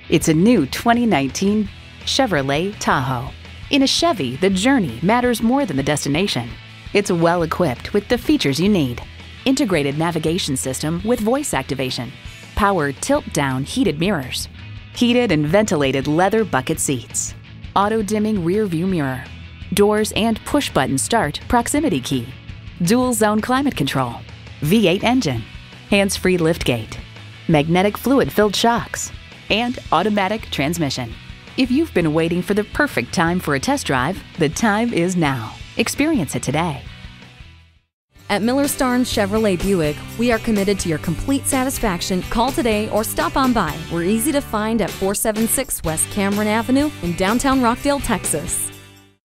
It's a new 2019 Chevrolet Tahoe. In a Chevy, the journey matters more than the destination. It's well equipped with the features you need. Integrated navigation system with voice activation, power tilt-down heated mirrors, heated and ventilated leather bucket seats, auto-dimming rear-view mirror, doors and push-button start proximity key, dual-zone climate control, V8 engine, hands-free liftgate, magnetic fluid-filled shocks, and automatic transmission. If you've been waiting for the perfect time for a test drive, the time is now. Experience it today. At Miller Starnes Chevrolet Buick, we are committed to your complete satisfaction. Call today or stop on by. We're easy to find at 476 West Cameron Avenue in downtown Rockdale, Texas.